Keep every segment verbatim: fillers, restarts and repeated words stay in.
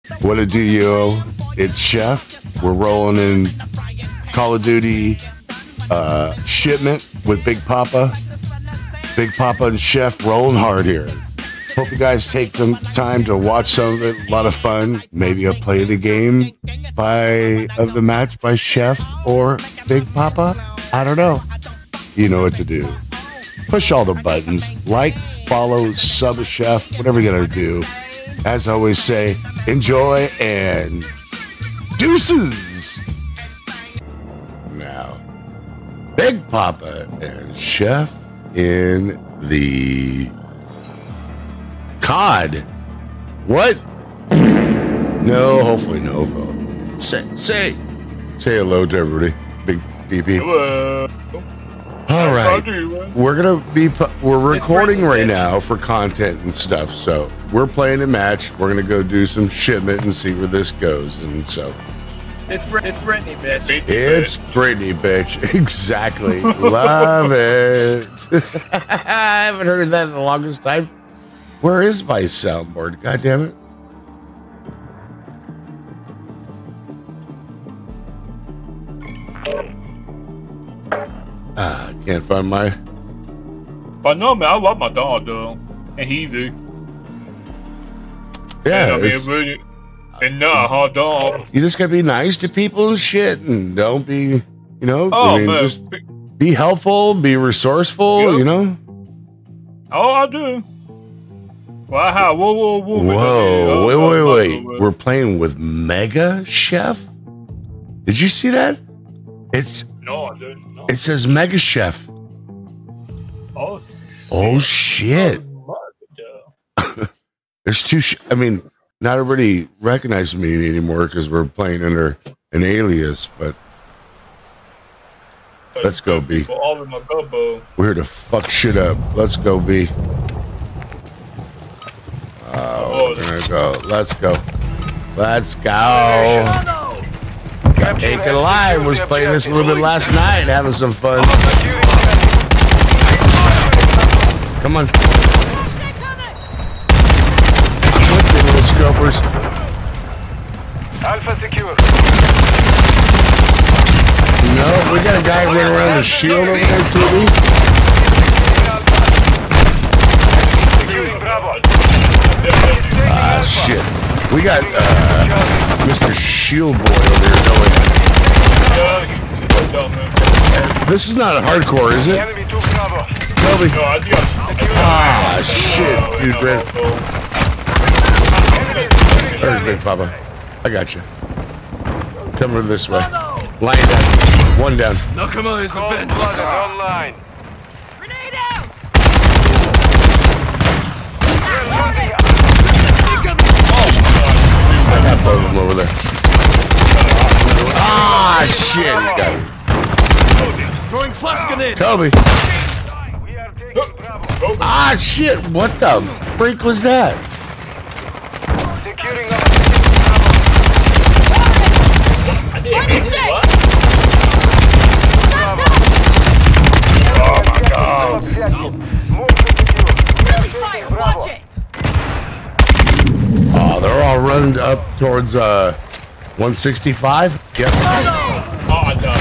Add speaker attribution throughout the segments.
Speaker 1: What it do, yo? It's Chef. We're rolling in Call of Duty uh, shipment with Big Papa. Big Papa and Chef rolling hard here. Hope you guys take some time to watch some of it. A lot of fun. Maybe a play of the game by of the match by Chef or Big Papa. I don't know. You know what to do. Push all the buttons. Like, follow, sub a Chef, whatever you're gonna do. As I always say, enjoy and deuces. Now, Big Papa and Chef in the C O D. What? No, hopefully no. Say, say, say hello to everybody. Big B B.
Speaker 2: Hello.
Speaker 1: All right, we're gonna be we're recording right now for content and stuff. So we're playing a match. We're gonna go do some shipment and see where this goes. And so
Speaker 2: it's it's Brittany, bitch.
Speaker 1: It's Brittany, bitch. Exactly. Love it. I haven't heard of that in the longest time. Where is my soundboard? God damn it. Ah, can't find my.
Speaker 2: But no, man, I love my dog, though. And he's easy.
Speaker 1: Yeah.
Speaker 2: And, I mean, really, and not a hard dog.
Speaker 1: You just gotta be nice to people and shit, and don't be, you know,
Speaker 2: oh,
Speaker 1: I mean,
Speaker 2: man.
Speaker 1: just be helpful, be resourceful,
Speaker 2: yep.
Speaker 1: you know?
Speaker 2: Oh, I do. Well, how? Whoa, whoa, whoa.
Speaker 1: Whoa, wait, wait, wait. We're playing with Mega Chef? Did you see that? It's.
Speaker 2: No, I didn't. No.
Speaker 1: It says Mega Chef.
Speaker 2: Oh,
Speaker 1: oh shit. There's two. Sh I mean, not everybody recognizes me anymore because we're playing under an alias, but let's go, B. We're here to fuck shit up. Let's go, B. Oh, we're gonna go. Let's go. Let's go. Ain't gonna lie, was playing this a little bit last night, having some fun. Come on. I'm with you, little scopers.
Speaker 3: Alpha secure.
Speaker 1: No, we got a guy running around the shield over there, too. Ah, shit. We got uh, Mister Shield Boy over here going. This is not a hardcore, is it? Toby. Ah, shit, dude, Brent. There's Big Papa. I got you. Come over this way. Lying down. One down.
Speaker 4: Nakama is avenged.
Speaker 3: Online.
Speaker 5: Grenade out!
Speaker 1: I got both of them over there. Ah, shit. You got it.
Speaker 4: Throwing flash grenade.
Speaker 1: Kobe. Ah, shit. What the freak was that?
Speaker 3: Securing
Speaker 5: twenty-six!
Speaker 2: Oh my god.
Speaker 5: Really fire, watch it!
Speaker 1: Oh, they're all running up towards uh one sixty-five. Yep.
Speaker 2: Oh, no.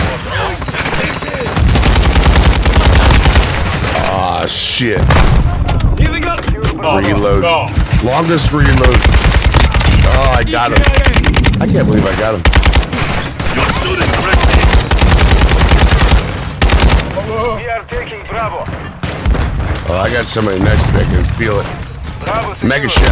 Speaker 1: Ah, shit.
Speaker 4: Healing up.
Speaker 2: Oh,
Speaker 1: Reload.
Speaker 2: no.
Speaker 1: Longest reload. Oh, I got him. I can't believe I got him.
Speaker 3: We are taking Bravo.
Speaker 1: Oh, I got somebody next to me. I can feel it.
Speaker 3: Bravo secure.
Speaker 1: Mega Chef.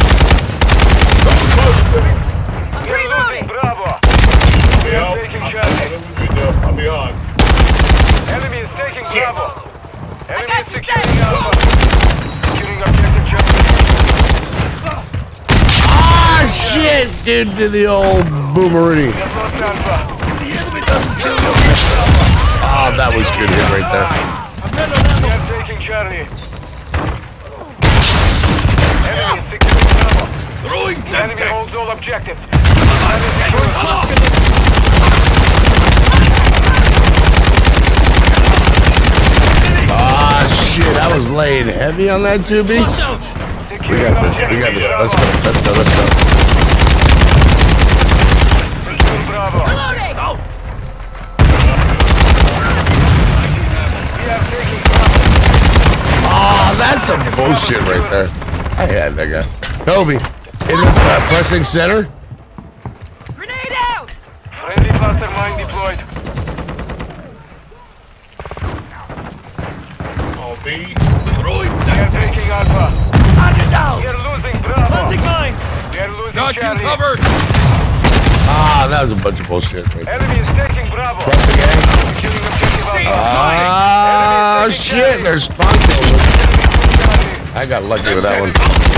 Speaker 5: I'm reloading!
Speaker 3: Bravo.
Speaker 2: We are taking Charlie. I'll be on.
Speaker 3: Enemy is taking Bravo. Enemy
Speaker 5: got
Speaker 3: is
Speaker 5: you,
Speaker 3: securing
Speaker 5: Sam.
Speaker 3: Alpha. Securing objective Charlie.
Speaker 1: Ah, shit, dude, to the old boomerang.
Speaker 3: We have lost Alpha.
Speaker 1: Oh, that was good hit right there.
Speaker 3: We are taking Charlie. Enemy is securing Bravo.
Speaker 4: Throwing
Speaker 3: Enemy
Speaker 4: Semtex.
Speaker 3: holds all objectives.
Speaker 1: Ah, shit, I was laying heavy on that two B. We got this, we got this. Let's go, let's go, let's go. bullshit right there. I had that guy. Kobe, in the uh, pressing center.
Speaker 5: Grenade out!
Speaker 3: Friendly cluster mine deployed.
Speaker 2: I'll be.
Speaker 3: We are taking Alpha. We are losing Bravo.
Speaker 4: Planting mine.
Speaker 3: We are losing
Speaker 4: Got you
Speaker 3: Charlie.
Speaker 4: covered.
Speaker 1: Ah, that was a bunch of bullshit. Right there.
Speaker 3: Enemy is taking Bravo.
Speaker 1: Pressing A.
Speaker 3: Securing objective Alpha.
Speaker 1: Ah, shit, there's spawn kills. I got lucky with that one.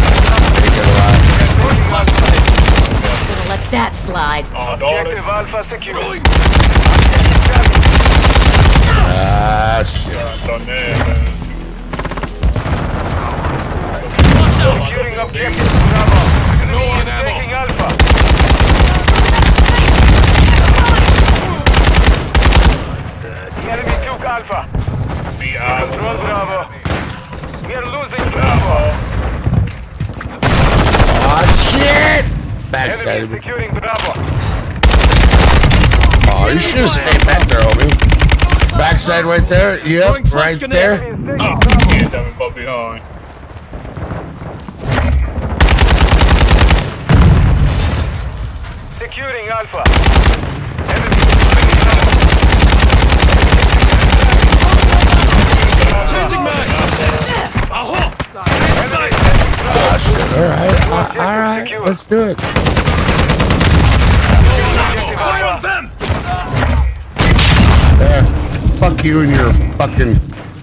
Speaker 5: Gonna let that slide.
Speaker 2: Oh, darling.
Speaker 3: Objective Alpha secured.
Speaker 1: Ah, shit.
Speaker 2: Done there, man.
Speaker 3: Securing objective Bravo.
Speaker 4: No
Speaker 3: Enemy
Speaker 4: on
Speaker 3: is
Speaker 4: ammo.
Speaker 3: taking Alpha. The enemy took Alpha.
Speaker 2: Be out.
Speaker 3: Control Bravo. We are losing Bravo.
Speaker 1: Ah, shit. Backside
Speaker 3: Enemy
Speaker 1: of
Speaker 3: is
Speaker 1: me.
Speaker 3: securing Bravo.
Speaker 1: Oh, you should have stayed back there, homie. Backside right there. Yep, right there.
Speaker 3: Enemy is
Speaker 2: Oh,
Speaker 3: taking Bravo.
Speaker 2: can't tell me about behind.
Speaker 3: Securing Alpha. Enemy is taking Bravo.
Speaker 4: Changing mags. Aho. Same side.
Speaker 1: Ah, shit. All right. Uh, all right. Let's do it.
Speaker 4: Fire on them.
Speaker 1: There. Fuck you and your fucking.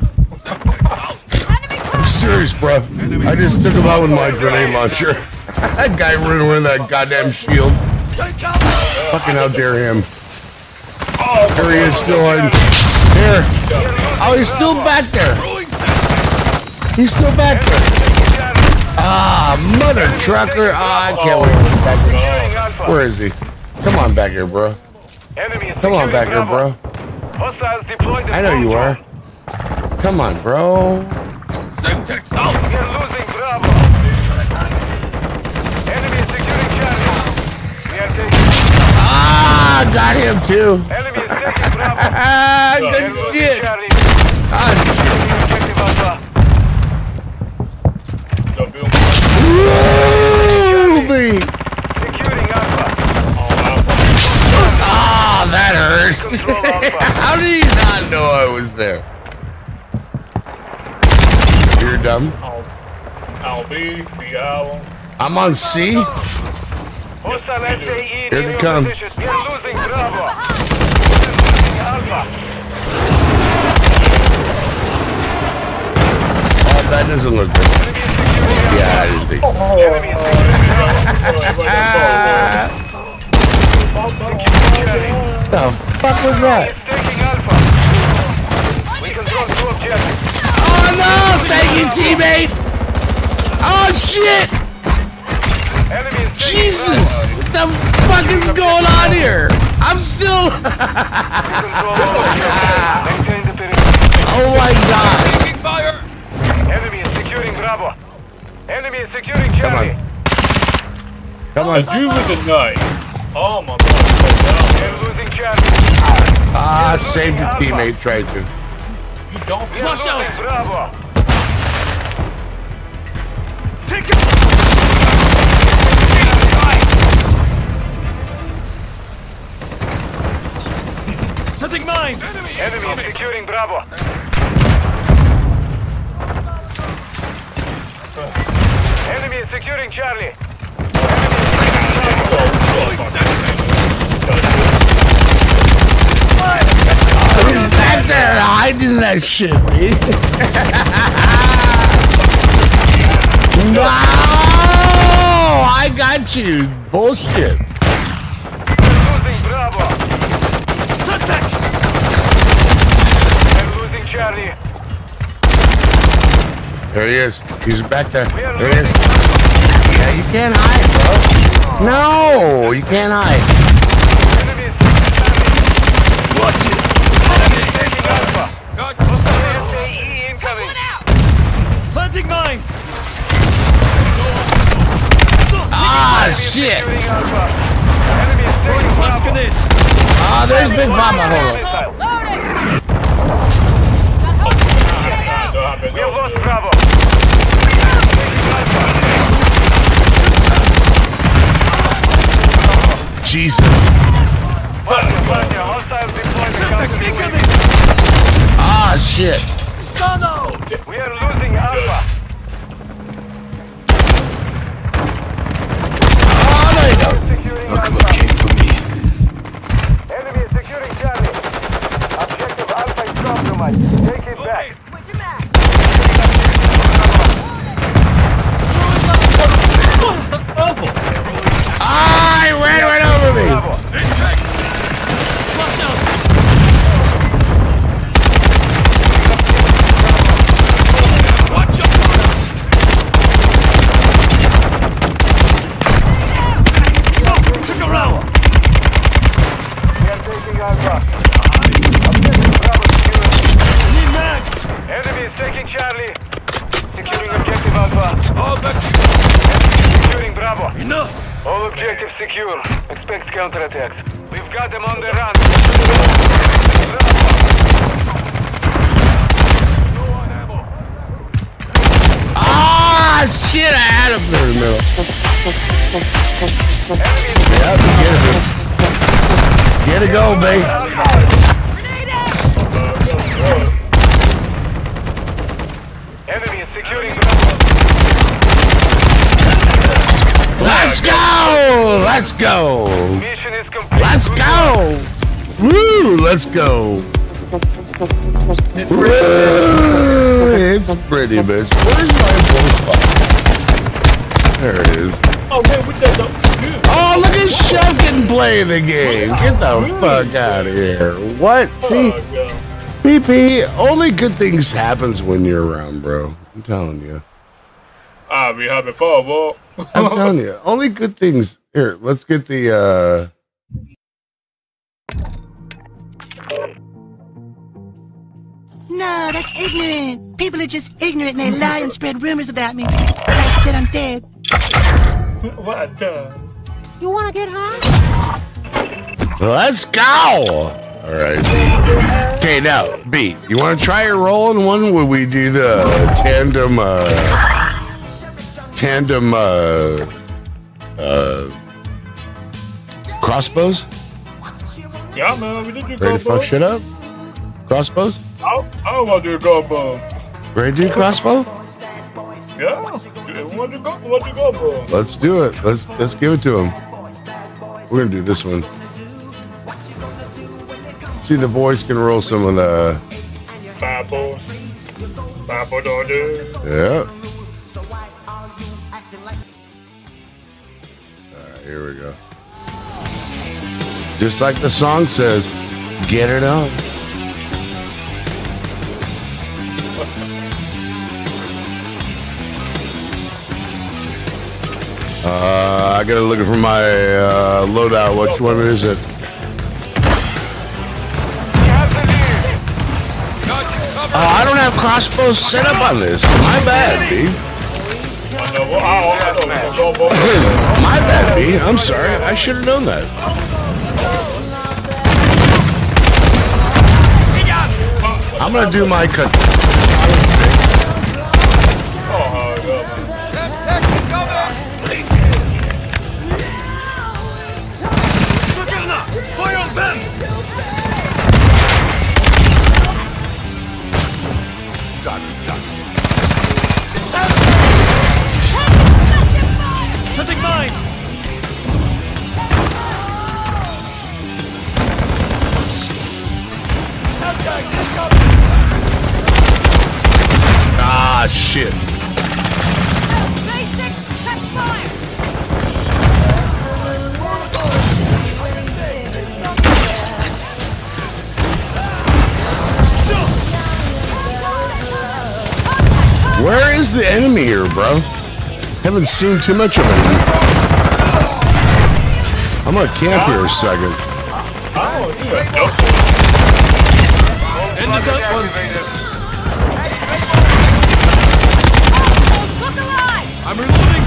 Speaker 1: I'm serious, bro. I just took him out with my grenade launcher. That guy running with that goddamn shield. Fucking how dare him. Here he is still in. Here. Oh, he's still back there. He's still back there. Ah, mother trucker. Ah, I can't wait to get back here.
Speaker 3: Securing Alpha.
Speaker 1: Where is he? Come on back here, bro.
Speaker 3: Enemy is
Speaker 1: Come on
Speaker 3: securing
Speaker 1: back here,
Speaker 3: Bravo.
Speaker 1: bro.
Speaker 3: Hostiles deployed.
Speaker 1: I know you are. Come on, bro.
Speaker 4: Semtex out.
Speaker 3: We are losing Bravo. Enemy is securing Charlie. We are taking.
Speaker 1: Ah, got him too.
Speaker 3: Enemy is taking Bravo.
Speaker 1: Ah,
Speaker 3: We are
Speaker 1: good
Speaker 3: losing
Speaker 1: shit.
Speaker 3: Charlie.
Speaker 1: Ah,
Speaker 3: Taking objective Alpha.
Speaker 2: Don't be on
Speaker 1: Ruby.
Speaker 3: Securing Alpha.
Speaker 1: Ah, that hurt.
Speaker 3: Control Alpha.
Speaker 1: How did he not know I was there? You're dumb.
Speaker 2: I'll, I'll be. Be out.
Speaker 1: I'm on C.
Speaker 3: Hostile S A E
Speaker 1: Here
Speaker 3: near
Speaker 1: they
Speaker 3: your
Speaker 1: come.
Speaker 3: position. We are losing Bravo. Losing Alpha.
Speaker 1: Oh, that doesn't look good.
Speaker 3: Enemy is securing Alpha.
Speaker 1: Yeah, I didn't think so.
Speaker 3: Enemy is taking Charlie.
Speaker 1: The fuck was that?
Speaker 3: It's taking Alpha. We control two objectives.
Speaker 1: Oh no! Thank you, teammate. Oh shit!
Speaker 3: Enemy is taking
Speaker 1: Jesus! What the fuck is going on here? I'm still.
Speaker 3: Bravo. Control all objectives. Maintain the perimeter.
Speaker 1: Oh my god!
Speaker 4: Taking fire.
Speaker 3: Enemy is securing Bravo. Enemy is securing
Speaker 1: Come
Speaker 3: Charlie.
Speaker 1: on. Come
Speaker 2: A
Speaker 1: on.
Speaker 2: dude with a knife. Oh my god.
Speaker 3: We are losing Charlie.
Speaker 1: Ah, saved the teammate. Tried to.
Speaker 2: You don't
Speaker 3: We are
Speaker 4: Flush out.
Speaker 3: losing Bravo.
Speaker 4: Take it. Setting mine. Enemy.
Speaker 3: Enemy is securing Bravo. Enemy is securing Charlie.
Speaker 1: He's back there hiding that shit, man. No! I got you. Bullshit.
Speaker 3: We're losing Bravo.
Speaker 4: Semtex.
Speaker 3: We're losing Charlie.
Speaker 1: There he is. He's back there.
Speaker 3: We are
Speaker 1: There he is.
Speaker 3: losing.
Speaker 1: Yeah, you can't hide, bro. No, you can't hide.
Speaker 3: Enemy is taking Charlie.
Speaker 4: Watch it.
Speaker 3: Enemy is taking Alpha.
Speaker 4: Got
Speaker 3: Hostile S A E incoming.
Speaker 5: One out!
Speaker 4: planting mine.
Speaker 1: Ah,
Speaker 3: Enemy is
Speaker 1: shit.
Speaker 3: securing Alpha. Enemy is taking
Speaker 4: Flash
Speaker 3: Bravo.
Speaker 4: grenade.
Speaker 1: Ah, there's Big Mama. Hold on.
Speaker 3: Missile.
Speaker 5: Loading!
Speaker 3: We have lost Bravo.
Speaker 1: Jesus. Ah, shit.
Speaker 3: We are losing Alpha.
Speaker 1: Oh, there you go.
Speaker 3: Securing
Speaker 1: Oh, come
Speaker 3: Alpha.
Speaker 1: on, came for me.
Speaker 3: Enemy is securing Charlie. Objective Alpha is compromised. Take it back.
Speaker 5: Switch him back.
Speaker 1: Ah, he ran right over me.
Speaker 3: Bravo. We are taking Alpha. Objective Bravo secured. Enemy is taking Charlie. Securing objective Alpha.
Speaker 4: All back.
Speaker 3: Enemy securing Bravo.
Speaker 4: Enough.
Speaker 3: All objectives secure. Expect counterattacks. We've got them on the run. Bravo. No one ammo.
Speaker 1: Ah, shit, I had him there in the middle.
Speaker 3: Enemy is
Speaker 1: Yeah, get it. Get it go, babe.
Speaker 5: Grenade out!
Speaker 3: Enemy is securing Bravo.
Speaker 1: Let's go! Let's go!
Speaker 3: Mission is complete.
Speaker 1: Let's
Speaker 3: Good
Speaker 1: go! Woo! Let's go! Woo! It's pretty, bitch. Where's my voice box? There it is.
Speaker 2: Oh, man, what the?
Speaker 1: Oh, look at Chef getting play the game. Get the fuck out of here. What? See? P P, only good things happens when you're around, bro. I'm telling you.
Speaker 2: I'll be having fun, boy.
Speaker 1: I'm telling you. Only good things. Here, let's get the, uh...
Speaker 6: No, that's ignorant. People are just ignorant and they lie and spread rumors about me. Like that I'm dead.
Speaker 2: What the?
Speaker 5: You wanna get high?
Speaker 1: Let's go! All right. Okay, now, B, you want to try your role in one where we do the tandem, uh... Tandem, uh... Uh... Crossbows?
Speaker 2: Yeah, man, we did do
Speaker 1: Ready to
Speaker 2: go,
Speaker 1: fuck shit up? Crossbows?
Speaker 2: I, I don't want to do a go, bro.
Speaker 1: Ready to do crossbow?
Speaker 2: Yeah, want to go, want to go, bro.
Speaker 1: Let's do it. Let's let's give it to him. We're gonna do this one. See, the boys can roll some of the.
Speaker 2: Five boys. Five boys, don't do.
Speaker 1: Yeah. All right, here we go. Just like the song says, get it on. Uh, I gotta look for my uh, loadout. Which one is it? Oh, I don't have crossbows set up on this. My bad, B.
Speaker 2: I know, well, I don't I know, go, bro.
Speaker 1: My bad, B. I'm sorry. I should have known that. I'm gonna do my cut.
Speaker 2: Oh, God.
Speaker 4: Fire on them! Setting mine!
Speaker 1: Ah, shit.
Speaker 5: Basics, check fire!
Speaker 1: Where is the enemy here, bro? Haven't seen too much of him. I'm gonna camp here a second.
Speaker 2: Oh, yeah. Nope.
Speaker 4: End of that one.
Speaker 5: Look alive!
Speaker 4: I'm reloading.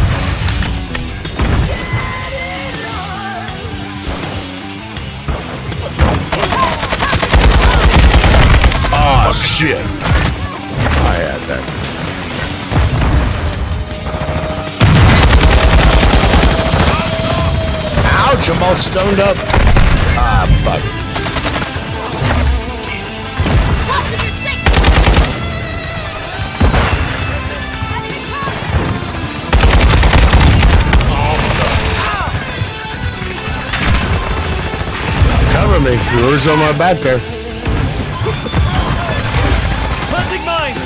Speaker 1: Oh, shit. I had that. Ouch! bunch of them all stoned up. Ah, fuck. Cover me. Who's on my back there?
Speaker 4: Planting mine!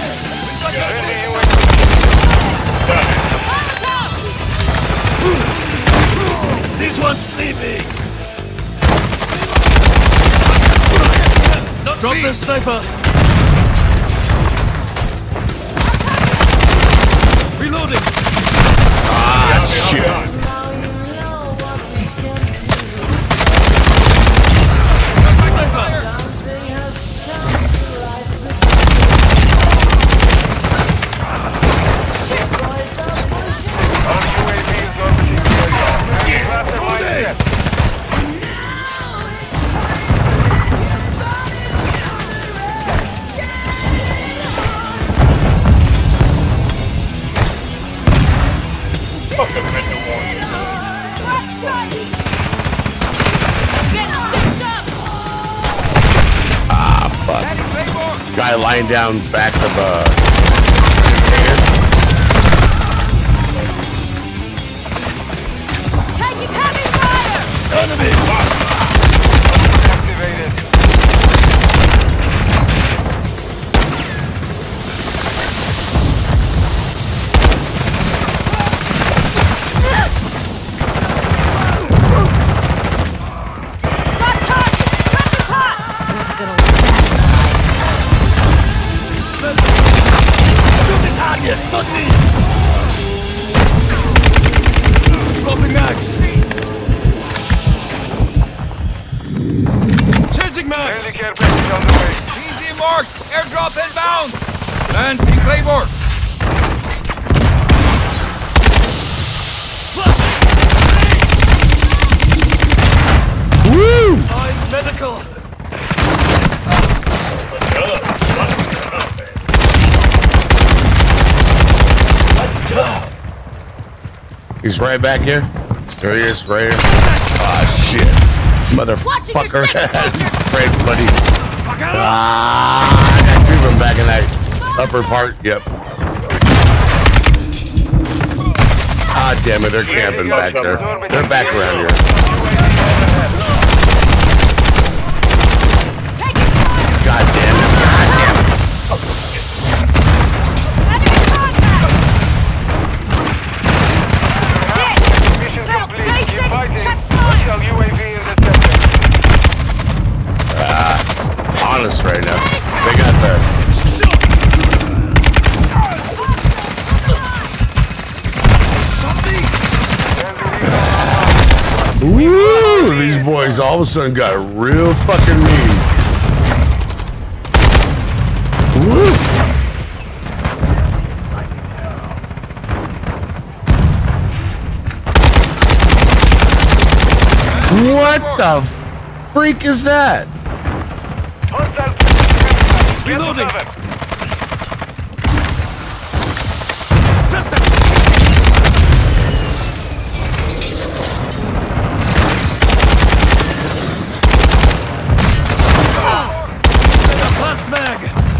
Speaker 4: This one's sleeping! Not Drop the sniper! Reloading!
Speaker 1: Ah, shit. Guy lying down back of a container.
Speaker 5: Taking heavy fire!
Speaker 4: Enemy!
Speaker 3: Activated.
Speaker 5: Got target! Got the top!
Speaker 4: Shoot the target! Not me! Swapping mags! Changing mags!
Speaker 3: Friendly care package on the way.
Speaker 4: T Z marked! Airdrop inbound! And P Claymore!
Speaker 1: Woo!
Speaker 4: I'm medical!
Speaker 1: He's right back here. There he is, right here. Ah, shit. Motherfucker. He's right, buddy. Ah, I got two of them back in that upper part. Yep. Ah, damn it. They're camping back there. They're back around here. God damn it. God damn it.
Speaker 3: Mission complete.
Speaker 5: Basic
Speaker 3: Keep fighting.
Speaker 5: checkpoint.
Speaker 3: Hostile U A V in the sector.
Speaker 1: Ah, honest right now. They got the... Woo! These boys all of a sudden got real fucking mean. Woo! What the freak is that?
Speaker 3: Hostile.
Speaker 4: Reloading. Last mag!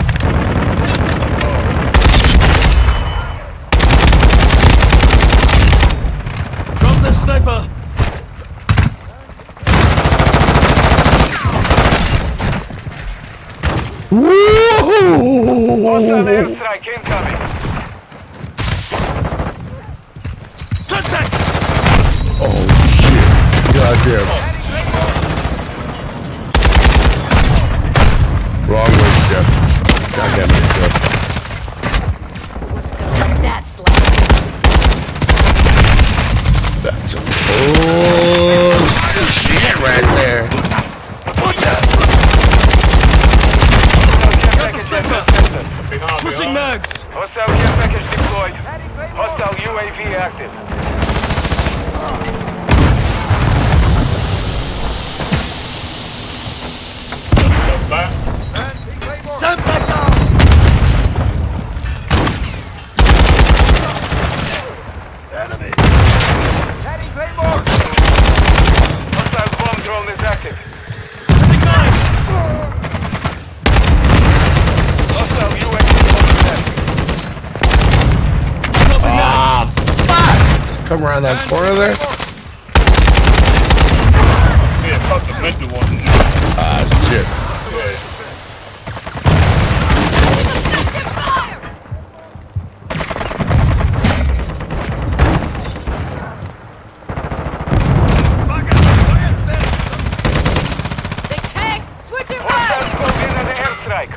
Speaker 4: Drop the sniper!
Speaker 3: Hostile airstrike incoming.
Speaker 4: Suntek!
Speaker 1: Oh shit. Goddamn. Wrong way, Chef. Goddamn it, Chef.
Speaker 5: Was gonna let that slide.
Speaker 1: That's a oh shit right there.
Speaker 4: What the?
Speaker 3: Hostile care package in the sector.
Speaker 4: Switching mags!
Speaker 3: Hostile care package deployed. Hostile U A V active.
Speaker 1: come around that corner there?
Speaker 2: Yeah, fuck the mental one.
Speaker 1: Ah, shit.
Speaker 2: Yeah.
Speaker 5: Big tank! Switch it
Speaker 3: Hostile
Speaker 5: right!
Speaker 3: spoken in the airstrike.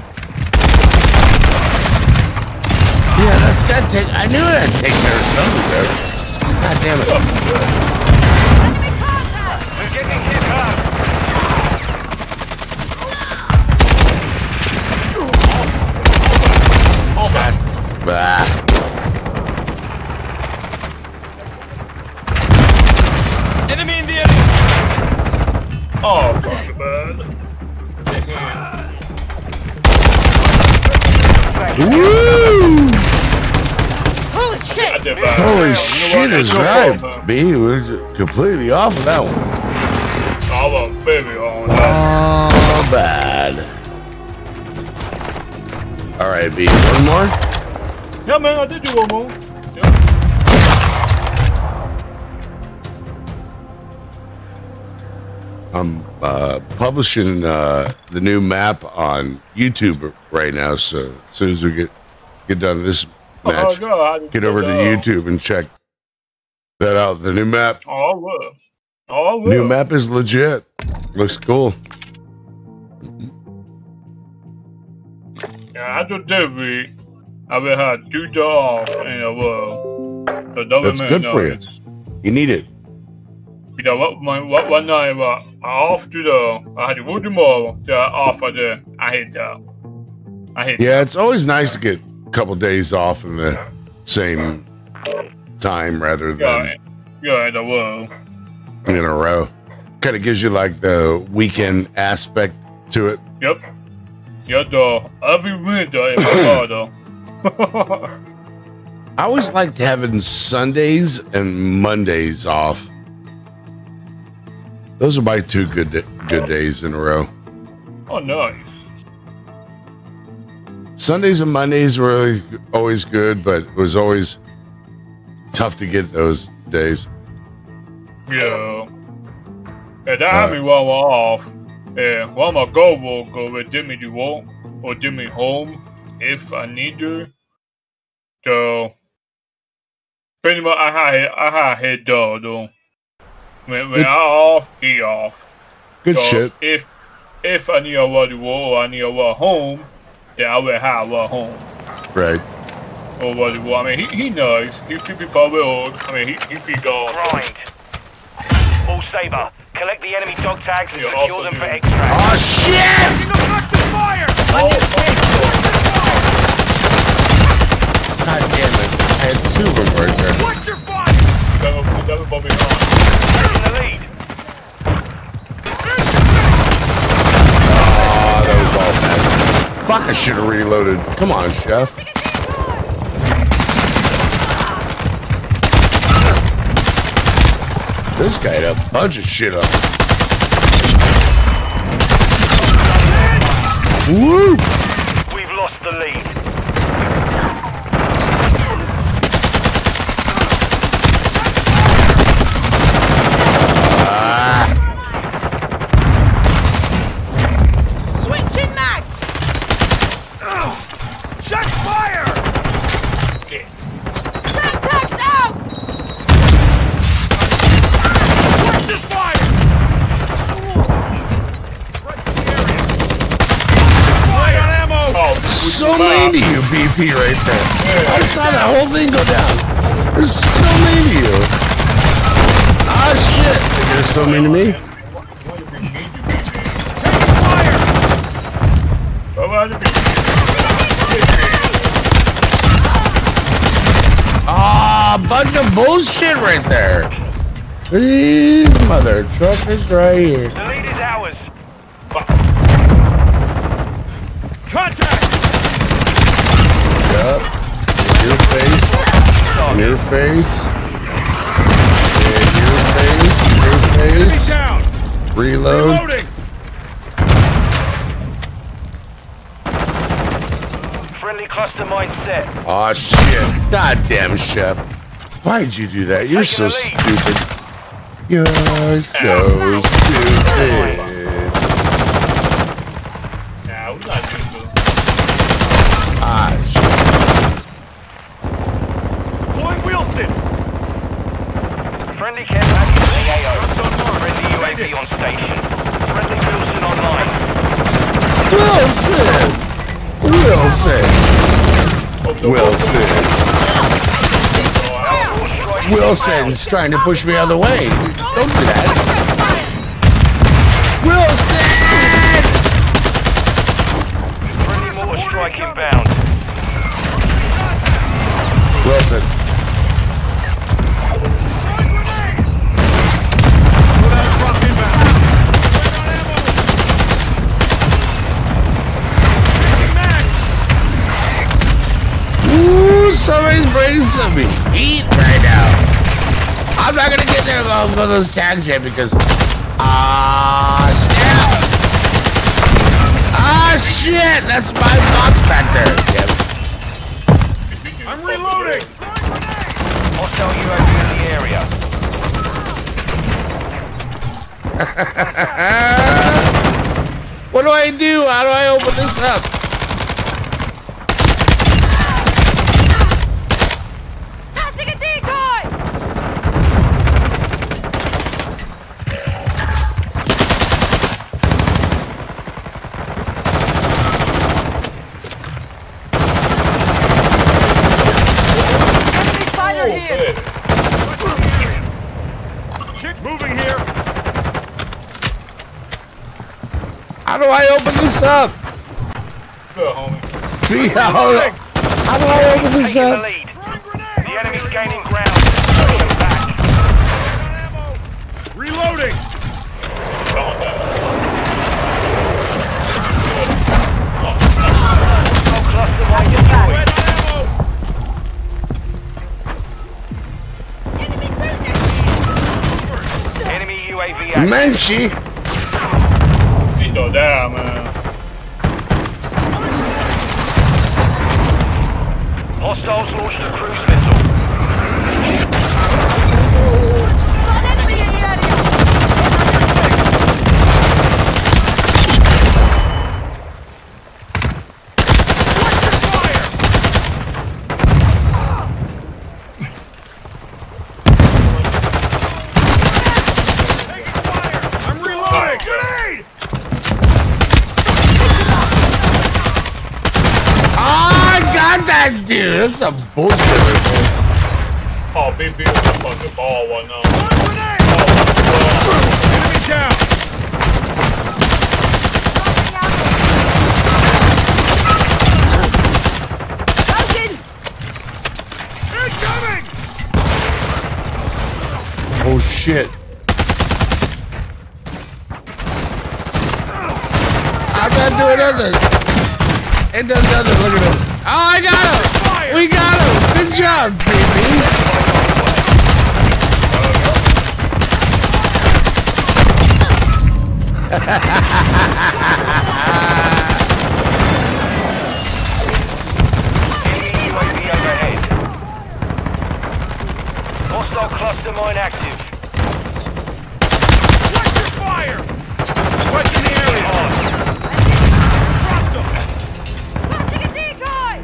Speaker 1: Yeah, that's gotta take. I knew I'd take care of something there. God damn it.
Speaker 5: Enemy contact!
Speaker 3: We're getting hit hard.
Speaker 1: Bah.
Speaker 4: Enemy in the area!
Speaker 2: Oh, fuck, man.
Speaker 1: Woo!
Speaker 5: Holy
Speaker 2: I
Speaker 5: shit!
Speaker 2: did bad.
Speaker 1: Holy
Speaker 2: You know
Speaker 1: shit
Speaker 2: what?
Speaker 1: is
Speaker 2: It's your
Speaker 1: right.
Speaker 2: fault, man.
Speaker 1: B, we're completely off of that one.
Speaker 2: I was very on that.
Speaker 1: Oh, bad. All right, B, one more?
Speaker 2: Yeah, man, I did do one more. Yeah.
Speaker 1: I'm uh, publishing uh, the new map on YouTube right now, so as soon as we get get done with this match,
Speaker 2: Oh, God.
Speaker 1: get over to YouTube and check that out. The new map,
Speaker 2: Oh, I will. Oh, I will.
Speaker 1: new map is legit. Looks cool.
Speaker 2: Yeah, I do delivery. I will have two days off in a row. So that
Speaker 1: That's
Speaker 2: mean
Speaker 1: good for you.
Speaker 2: it's-
Speaker 1: You need it.
Speaker 2: You know what? My what one night uh, I off to the I had to go tomorrow. The off of the I hate that. I hate.
Speaker 1: Yeah, it's always nice to get a couple days off in the same time rather
Speaker 2: Yeah,
Speaker 1: than
Speaker 2: yeah, in the world.
Speaker 1: in a row. Kind of gives you like the weekend aspect to it.
Speaker 2: Yep. Yeah, though. Every winter in my car, though.
Speaker 1: I always liked having Sundays and Mondays off. Those are my two good good days in a row.
Speaker 2: Oh, nice.
Speaker 1: Sundays and Mondays were always, always good, but it was always tough to get those days.
Speaker 2: Yeah. Yeah, that had me while we're off. Yeah, while my go will go with Jimmy to work or Jimmy home if I need to. So, pretty much I had I had head dog though. When when I off, he off.
Speaker 1: Good
Speaker 2: So
Speaker 1: shit.
Speaker 2: If if I need a work to work or I need a work home, then I will have work home.
Speaker 1: Right.
Speaker 2: Or what to work. I mean, he he knows. He feel before we all. I mean, he he feel gone.
Speaker 3: Grind. All Saber. Collect the enemy dog tags and
Speaker 2: Yeah,
Speaker 3: secure
Speaker 2: also
Speaker 3: them
Speaker 2: do.
Speaker 3: for extract.
Speaker 1: Oh shit! God damn it! I had two of them right there.
Speaker 2: Never, never Bobby on.
Speaker 3: Taking the lead.
Speaker 1: Oh, that was all bad. Fuck! I should have reloaded. Come on, Chef. This guy had a bunch of shit up. Woo!
Speaker 3: We've lost the lead.
Speaker 5: Switching mags!
Speaker 4: Check fire!
Speaker 5: Backpacks out!
Speaker 4: Watch this fire! Fire on ammo!
Speaker 2: Oh,
Speaker 1: So mean to you, B P, right there. I saw that whole thing go down. There's so mean to you. Ah, shit. You're so mean to me. Ah, bunch of bullshit right there. These mother truckers right here.
Speaker 3: The lead is ours.
Speaker 4: Contact!
Speaker 1: Yep. In your face. In your face. In your face. In your
Speaker 4: Enemy
Speaker 1: face.
Speaker 4: down!
Speaker 1: Reload.
Speaker 4: Reloading!
Speaker 3: Friendly cluster mine set.
Speaker 1: Aw, shit. God damn, Chef. Why'd you do that? You're so
Speaker 3: Taking the lead.
Speaker 1: stupid. You're so stupid.
Speaker 2: Nah, we're not doing good.
Speaker 1: Ah, shit.
Speaker 3: Deploying Wilson. Friendly care package A A O. Friendly U A V on station. Friendly Wilson online.
Speaker 1: Wilson! Wilson! Wilson! Wilson's trying to push me out of the way. Don't do that. Wilson!
Speaker 3: Friendly mortar strike inbound.
Speaker 1: Wilson. Ooh, somebody's bringing some heat right now. I'm not gonna get there long for those tags yet because ah snap! Ah shit! That's my box back there. Yep.
Speaker 3: I'm reloading. Hostile U A V in the area.
Speaker 1: What do I do? How do I open this up?
Speaker 5: Tossing a decoy! Enemy fighter here!
Speaker 3: Chick moving here.
Speaker 1: How do I open this up?
Speaker 2: What's up, homie?
Speaker 1: See how, how do I open this
Speaker 3: Taking the
Speaker 1: up?
Speaker 3: lead. The enemy's gaining ground. Bring them back. Reloading. Hostile cluster mine deployed. Enemy U A V active.
Speaker 1: Menchie.
Speaker 2: Sit down, man.
Speaker 3: Hostiles launched a cruise missile.
Speaker 5: Enemy in the area!
Speaker 3: I'm reloading. Grenade!
Speaker 1: I got that dude. That's some bullshit.
Speaker 2: Oh, big beat the fucking ball one now.
Speaker 3: Enemy down. Incoming!
Speaker 1: Oh shit. I'm not doing nothing. It does nothing. Look at him. Oh, I got him. We got him. Good job, baby.
Speaker 3: Enemy U A V overhead. Hostile cluster mine active. Watch your fire! Strike in the area. Dropped them.
Speaker 5: Tossing a decoy!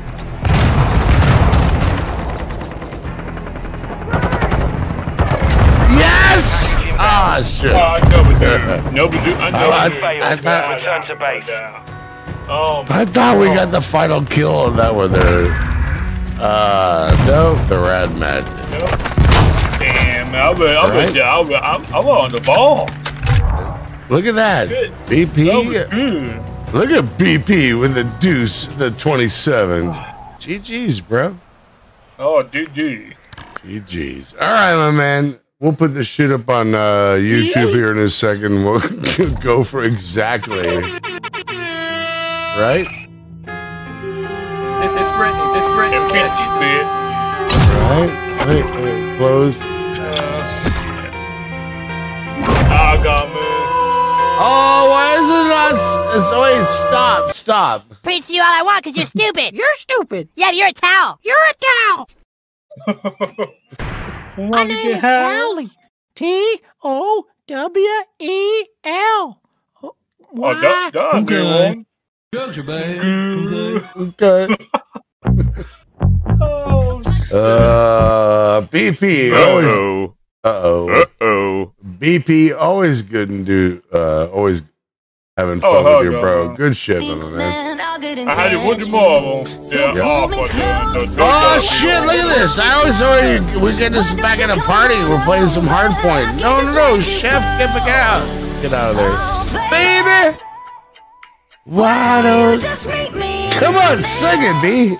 Speaker 1: Yes. Ah, shit.
Speaker 2: Oh, I never do. Never do. I
Speaker 1: I-
Speaker 2: never
Speaker 1: I-
Speaker 2: do.
Speaker 3: Failed.
Speaker 1: I thought-
Speaker 3: Return to base.
Speaker 2: Oh,
Speaker 1: I thought we got the final kill on that one there. Uh, no, the rad match.
Speaker 2: damn, man. I was, I was,
Speaker 1: Right.
Speaker 2: I was, I was, I was on the ball.
Speaker 1: Look at that.
Speaker 2: Shit.
Speaker 1: B P.
Speaker 2: That was good.
Speaker 1: Look at B P with the deuce, the twenty-seven. G G's, bro.
Speaker 2: Oh, G G.
Speaker 1: G G's. All right, my man. We'll put this shit up on uh, YouTube here in a second. We'll go for exactly. Right?
Speaker 4: It's, it's Brittany. It's Brittany.
Speaker 2: If
Speaker 4: Bitch.
Speaker 2: Kenji fit.
Speaker 1: Right? Wait, wait, close.
Speaker 2: I got me.
Speaker 1: Oh, why is it not? It's, wait, stop, stop.
Speaker 6: Preach to you all I want because you're stupid. You're stupid. Yeah, you're a towel. You're a towel.
Speaker 7: My name is Towley. T O W E L.
Speaker 2: Oh, that, that
Speaker 8: Okay.
Speaker 2: Drugs are
Speaker 8: bad.
Speaker 1: Okay.
Speaker 2: Oh,
Speaker 1: Uh, B P always.
Speaker 2: Uh-oh.
Speaker 1: Uh oh.
Speaker 2: Uh-oh.
Speaker 1: B P always good and do. Uh, always having fun
Speaker 2: Oh,
Speaker 1: with you,
Speaker 2: hell
Speaker 1: bro.
Speaker 2: no.
Speaker 1: Good shit, my man.
Speaker 2: I had it with tomorrow. Yeah,
Speaker 1: Yeah.
Speaker 2: off on the, the, the,
Speaker 1: Oh shit! Look at this. I always already we get this back at a party. We're playing some hard point. No, no, no, chef, get back out. Get out of there, baby. Why don't come on, sing it, B.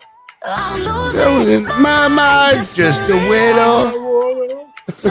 Speaker 1: Mama, just a widow.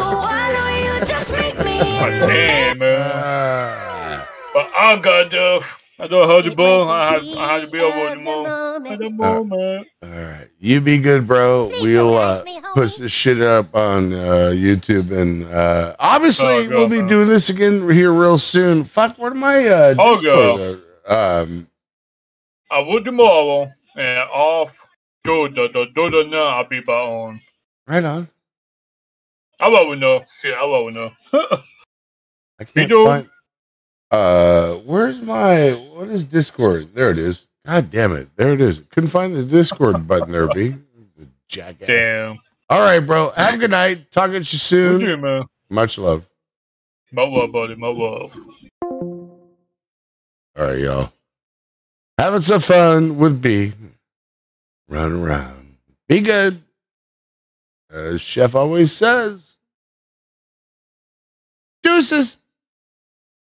Speaker 2: Oh, damn, man.
Speaker 1: Uh,
Speaker 2: But I got the. I don't have the ball. I had, I had to be over the moon. At the moment.
Speaker 1: all right, you be good, bro. We'll uh, push this shit up on uh, YouTube, and uh, obviously
Speaker 2: Oh, God,
Speaker 1: we'll be
Speaker 2: man.
Speaker 1: doing this again here real soon. Fuck, where my uh,
Speaker 2: Oh,
Speaker 1: Discord, uh, um,
Speaker 2: I would tomorrow and off. Do the do do the now. I'll be by on.
Speaker 1: right on.
Speaker 2: I won't know. Shit, I won't know.
Speaker 1: I can't
Speaker 2: doing?
Speaker 1: find. Uh, where's my what is Discord? There it is. God damn it! There it is. Couldn't find the Discord button there, B. Jackass.
Speaker 2: Damn.
Speaker 1: All right, bro. Have a good night. Talk to you
Speaker 2: What
Speaker 1: soon.
Speaker 2: you, man?
Speaker 1: Much love.
Speaker 2: My love, buddy. My love.
Speaker 1: All right, y'all. Having some fun with B. Run around. Be good. As Chef always says. Deuces.